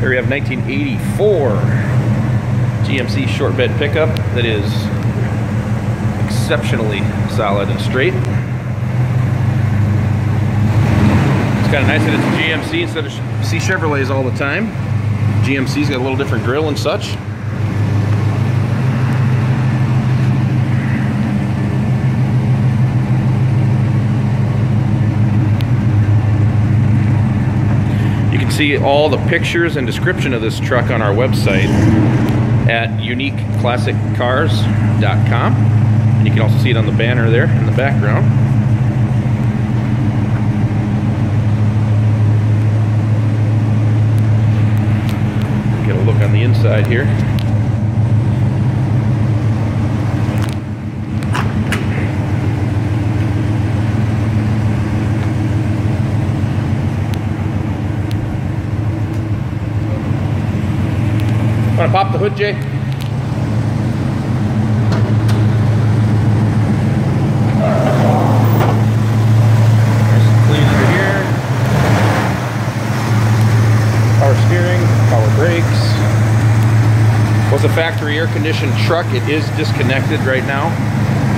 Here we have 1984 GMC short bed pickup that is exceptionally solid and straight. It's kind of nice that it's a GMC instead of C Chevrolets all the time. GMC's got a little different grill and such. You can see all the pictures and description of this truck on our website at uniqueclassiccars.com. And you can also see it on the banner there in the background. Get a look on the inside here. Want to pop the hood, Jay? Nice and clean under here. Power steering, power brakes. Was a factory air-conditioned truck. It is disconnected right now.